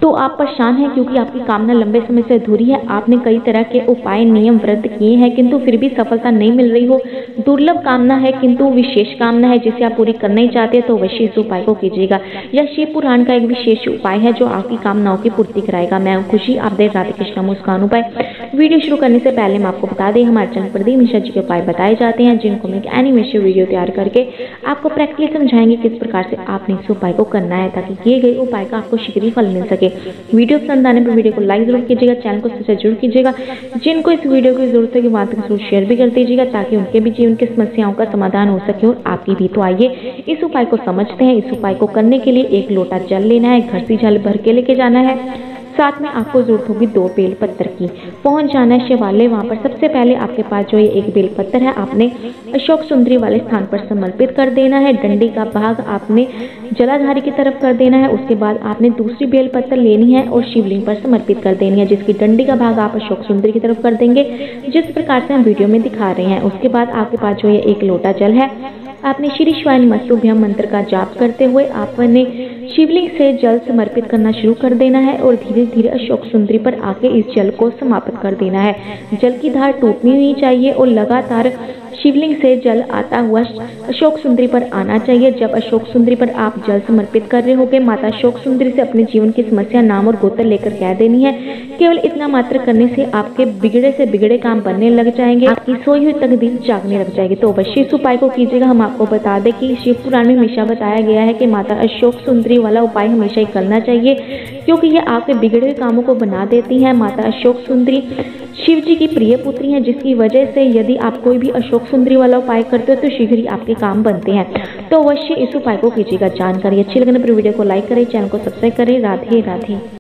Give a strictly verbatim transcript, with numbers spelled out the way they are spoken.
तो आप परेशान हैं क्योंकि आपकी कामना लंबे समय से अधूरी है। आपने कई तरह के उपाय, नियम, व्रत किए हैं किंतु फिर भी सफलता नहीं मिल रही हो। दुर्लभ कामना है किंतु विशेष कामना है जिसे आप पूरी करना ही चाहते हैं, तो अवश्य इस उपाय को कीजिएगा। यह शिव पुराण का एक विशेष उपाय है जो आपकी कामनाओं की पूर्ति कराएगा। मैं हूं खुशी, आप देख राधे कृष्ण मुस्कान उपाय। वीडियो शुरू करने से पहले मैं आपको बता दें, हमारे चैनल पर मिश्रा जी के उपाय बताए जाते हैं जिनको मैं एक एनिमेशन वीडियो तैयार करके आपको प्रैक्टिकली समझाएंगे किस प्रकार से आपने इस उपाय को करना है ताकि किए गए उपाय का आपको शीघ्र ही फल मिल सके। वीडियो पसंद आने पर वीडियो को लाइक जरूर कीजिएगा, चैनल को सब्सक्राइब जरूर कीजिएगा। जिनको इस वीडियो की जरूरत है वहां तक जरूर शेयर भी कर दीजिएगा ताकि उनके भी जीवन की समस्याओं का समाधान हो सके और आपकी भी। तो आइए इस उपाय को समझते हैं। इस उपाय को करने के लिए एक लोटा जल लेना है, घर से जल भर के लेके जाना है। साथ में आपको जरूरत होगी दो बेल पत्थर की। पहुंच जाना है शिवालय, वहां पर सबसे पहले आपके पास जो ये एक बेल पत्थर है आपने अशोक सुंदरी वाले स्थान पर समर्पित कर देना है। डंडी का भाग आपने जलाधारी की तरफ कर देना है। उसके बाद आपने दूसरी बेल पत्थर लेनी है और शिवलिंग पर समर्पित कर देनी है, जिसकी डंडी का भाग आप अशोक सुंदरी की तरफ कर देंगे जिस प्रकार से हम वीडियो में दिखा रहे हैं। उसके बाद आपके पास जो ये एक लोटा जल है आपने श्री शिवाय नमस्तुभ्यम मंत्र का जाप करते हुए आपने शिवलिंग से जल समर्पित करना शुरू कर देना है और धीरे धीरे अशोक सुंदरी पर आके इस जल को समाप्त कर देना है। जल की धार टूटनी नहीं चाहिए और लगातार शिवलिंग से जल आता हुआ अशोक सुंदरी पर आना चाहिए। जब अशोक सुंदरी पर आप जल समर्पित कर रहे होगे, माता अशोक सुंदरी से अपने जीवन की समस्या, नाम और गोत्र लेकर कह देनी है। केवल इतना मात्र करने से आपके बिगड़े से बिगड़े काम बनने लग जाएंगे, आपकी सोई हुई तकदीर जागने लग जाएगी। तो अवश्य इस उपाय को कीजिएगा। हम आपको बता दें कि शिव पुराण में हमेशा बताया गया है कि माता अशोक सुंदरी वाला उपाय हमेशा ही करना चाहिए क्योंकि ये आपके बिगड़े कामों को बना देती है। माता अशोक सुंदरी शिव जी की प्रिय पुत्री हैं, जिसकी वजह से यदि आप कोई भी अशोक सुंदरी वाला उपाय करते हो तो शीघ्र ही आपके काम बनते हैं। तो अवश्य इस उपाय को कीजिएगा। जानकारी अच्छी लगने पर वीडियो को लाइक करें, चैनल को सब्सक्राइब करें। राधे राधे।